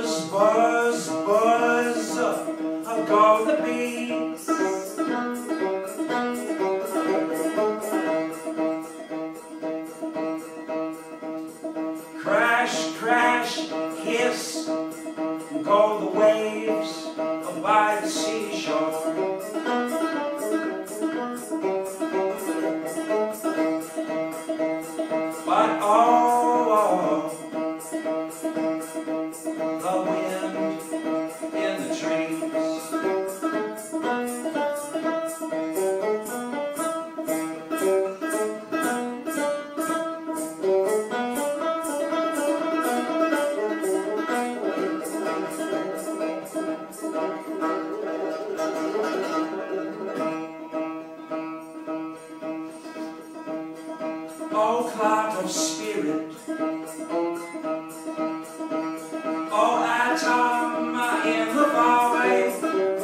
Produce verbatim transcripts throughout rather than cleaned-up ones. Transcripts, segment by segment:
Buzz, buzz, buzz, up go the bees. Crash, crash, hiss, go the waves by the seashore. But oh, oh, the wind in the trees. Oh, cloud of spirit, oh, atom in the void,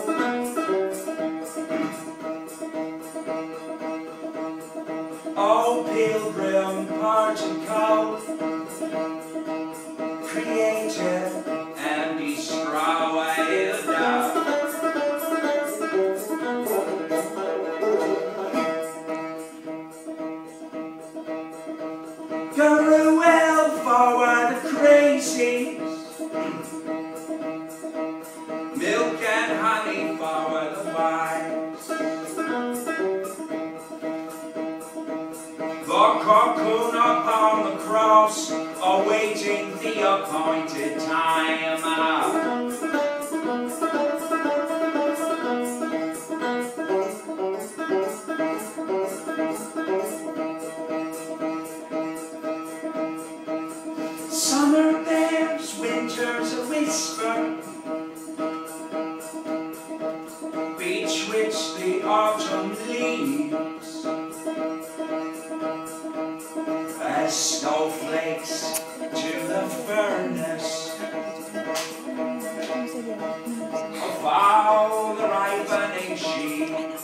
oh, pilgrim particle, created and destroyed. Go well forward the crazies, milk and honey forward the wise, the cocoon upon the cross, awaiting the appointed time. Summer bears, winter's a whisper, betwixt the autumn leaves, as snowflakes to the furnace of all the ripening sheaves.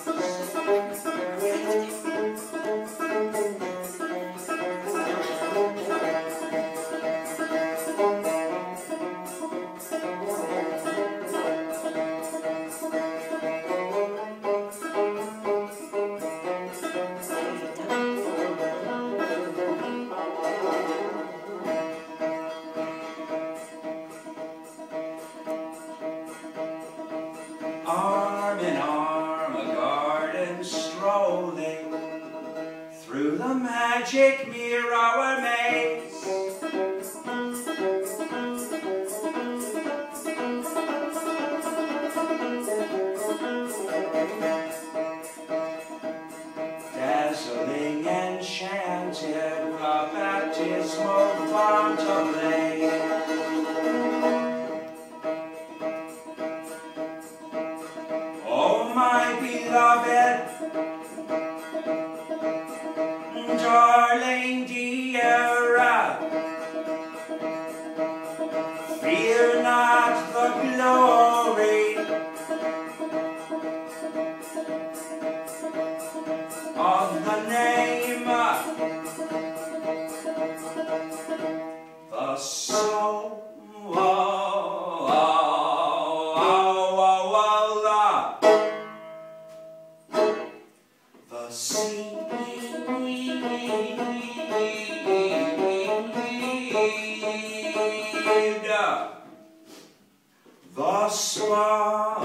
Arm in arm, a garden strolling through the magic mirror maze. Dazzling, enchanted, a baptismal font of lake. My beloved, darling dear, fear not the glory of the name, the soul. The sea, the swan.